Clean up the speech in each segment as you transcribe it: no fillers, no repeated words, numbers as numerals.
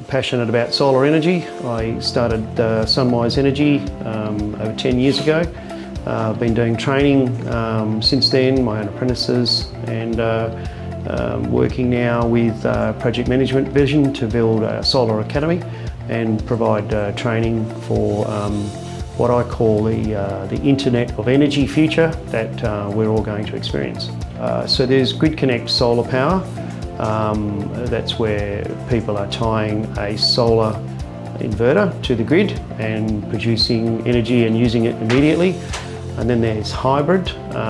passionate about solar energy. I started SunWise Energy over 10 years ago. I've been doing training since then, my own apprentices, and working now with Project Management Vision to build a solar academy and provide training for what I call the Internet of Energy future that we're all going to experience. So there's Grid Connect solar power. That's where people are tying a solar inverter to the grid and producing energy and using it immediately. And then there's hybrid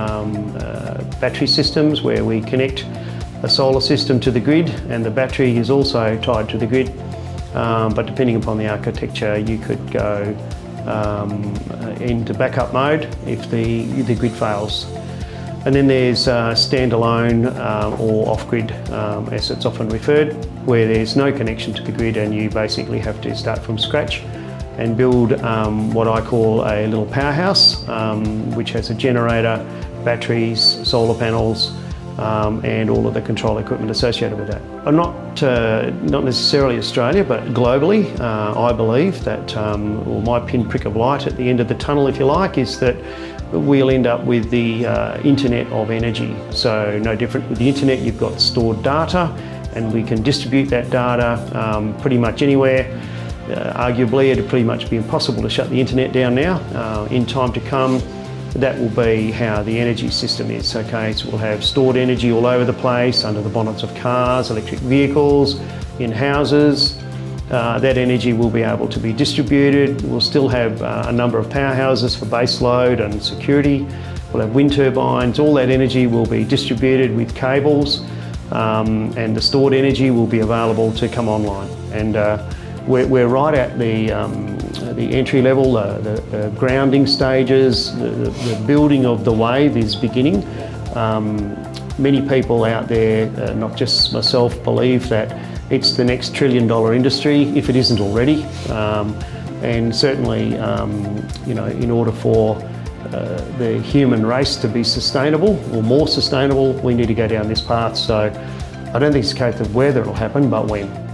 battery systems where we connect a solar system to the grid and the battery is also tied to the grid. But depending upon the architecture, you could go into backup mode if the grid fails. And then there's standalone or off-grid, as it's often referred, where there's no connection to the grid and you basically have to start from scratch and build what I call a little powerhouse, which has a generator, batteries, solar panels, and all of the control equipment associated with that. I'm not necessarily Australia, but globally, I believe that, or my pinprick of light at the end of the tunnel, if you like, is that we'll end up with the Internet of Energy. So no different with the Internet, you've got stored data and we can distribute that data pretty much anywhere. Arguably, it'd pretty much be impossible to shut the Internet down now. In time to come, that will be how the energy system is. Okay, so we'll have stored energy all over the place, under the bonnets of cars, electric vehicles, in houses. That energy will be able to be distributed. We'll still have a number of powerhouses for base load and security. We'll have wind turbines. All that energy will be distributed with cables, and the stored energy will be available to come online. And we're right at the entry level, the grounding stages, the building of the wave is beginning. Many people out there, not just myself, believe that it's the next $1 trillion industry, if it isn't already. And certainly, you know, in order for the human race to be sustainable, or more sustainable, we need to go down this path. So I don't think it's a case of whether it'll happen, but when.